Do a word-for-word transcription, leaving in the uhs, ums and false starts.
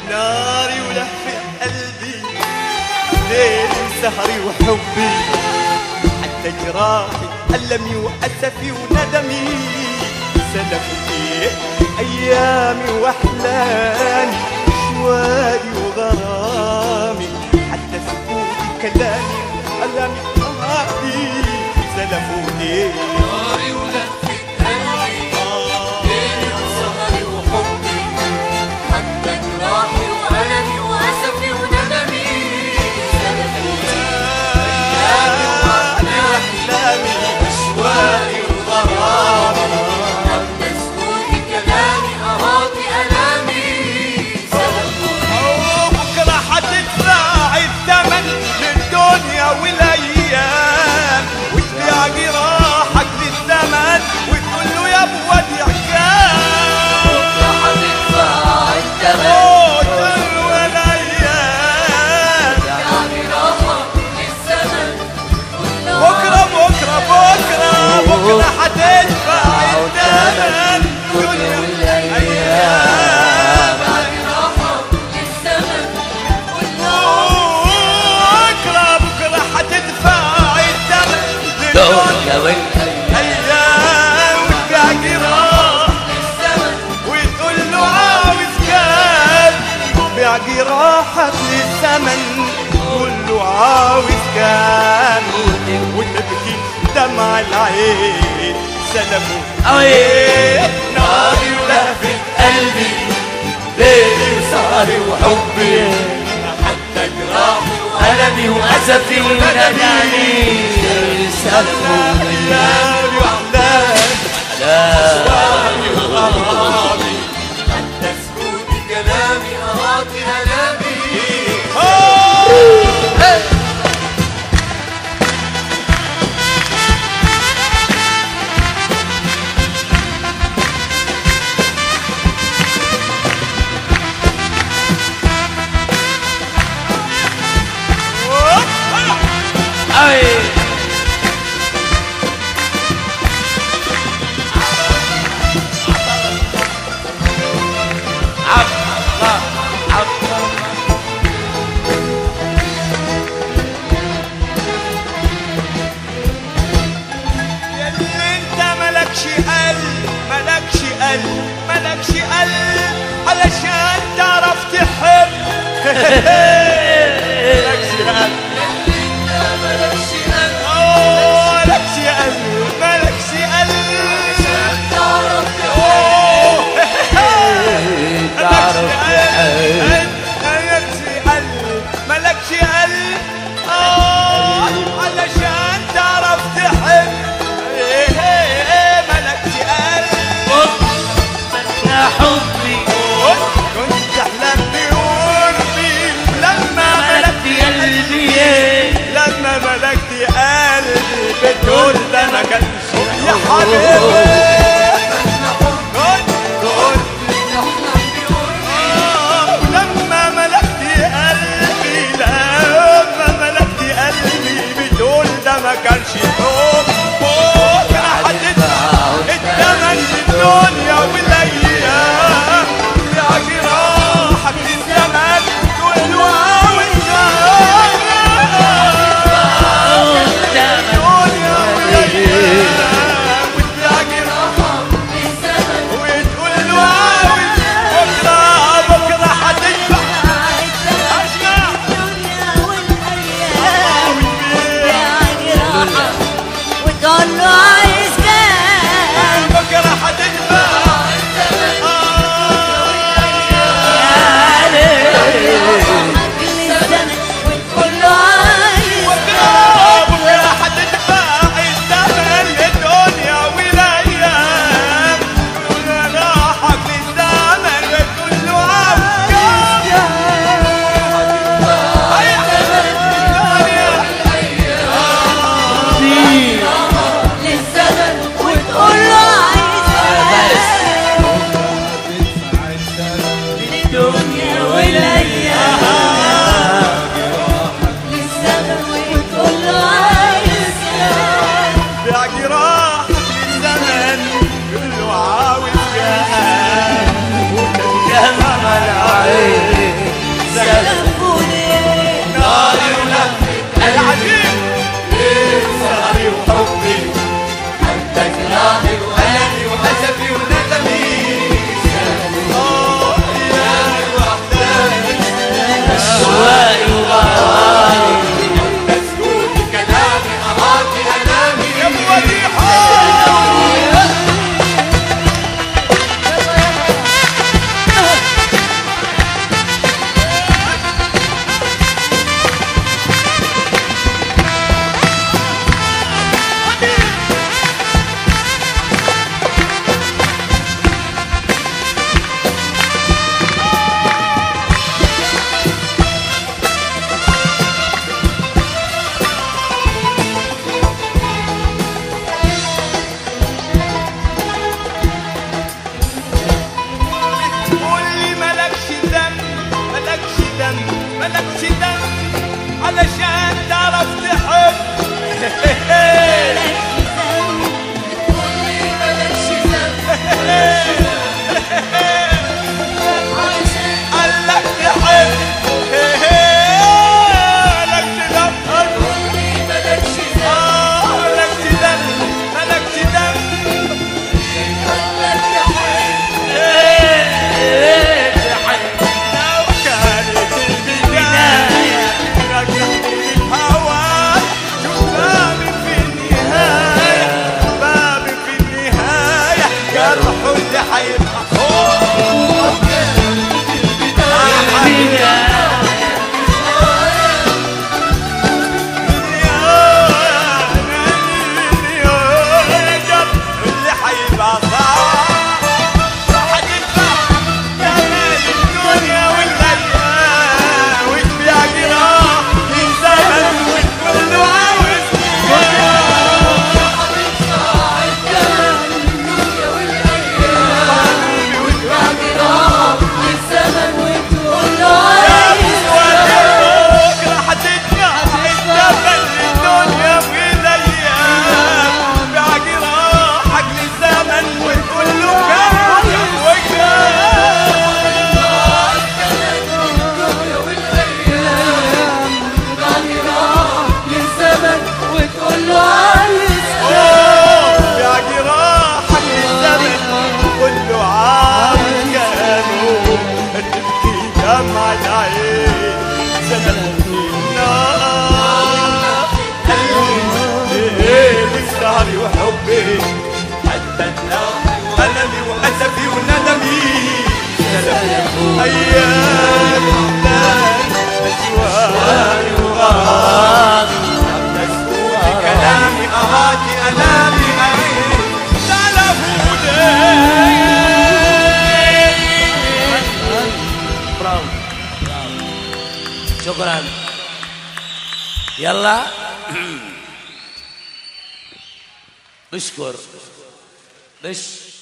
ناري ولهفة قلبي، ليلي وسهري وحبي، حتى جراحي ألمي وأسفي وندمي، سلفوا فيه أيامي وأحلامي، شوادي وغرامي، حتى سكوتي كلامي ألمي أهابي، سلفوا فيه ناري ولهفة قلبي، ليلي وسهري وحبي، حتى جراحي وألمي وأسفي وندمي، سلفوا أيامي وأحلامي، أشواقي وغرامي، حتى سكوتي كلامي أراضي ألامي، سلفوا بكرة حتدفع الثمن للدنيا والأيام، وتبيع جراحك للزمن وتقول له يا ابو وديع كام. بكرة حتدفع الثمن والأيام، يا جراحك للزمن، بكرة بكرة بكرة بكرة حتدفع الثمن كل الأيام، يا جراحك للزمن، بكرة بكرة حتدفع الثمن للدنيا والأيام، وتبيع جراح للزمن، وتقول له عاوز كام، بيع جراحك للزمن قول له عاوز كام، وتبكي دمع العين سلموا أوي. ناري ولهفة قلبي، ليلي وسهري وحبي، حتى جراحي وألمي وأسفي وندمي، سلفوا أيامي وأحلامي أحلامي وغرامي، حتى سكوتي كلامي أراضي ألامي. أي عب الله عب ياللي انت ملكش قلب ملكش قلب ملكش قلب علشان تعرف تحب، ملكش قلب ملكش قلب، اوه ملكش قلب ملكش قلب عشان تعرف اوه تعرف ملكش قلب ملكش قلب اه علشان تعرف تحب، ايه ايه ملكش قلب يا حبي، كنت احلم بقربي لما ملكت قلبي، لما ملكت قلبي بتقول ده ما كانش يا حبيبي، كنت كنت آه، ولما ملكت قلبي لما ملكت قلبي بتقول ده ما كانش حب، بكرة هتدفع الثمن للدنيا والايام، يا جراحك للزمن تقول له عاوز الدنيا والايام، وتبيع جراحك وتقول له عاوز بكرة بكرة هتدفع اسمع وتقول له عايز كام، بكرة هتدفع للزمن وتقول له عايز بكرة هتدفع الثمن للدنيا والايام، راحك للزمن وتقول له عاوز للزمن وتقول له عايز الدنيا والايام، للزمن وتقول له عايز بيع جراحك للزمن قول له عاوز كام، جمال عين دمع العين زمن النار قلبي وسهري وحبي حتى ألمي وأسفي وندمي أيام مشواري وغرامي تسكوت كلامي أهاتي ألامي أعيد شكرا يلا اشكر بش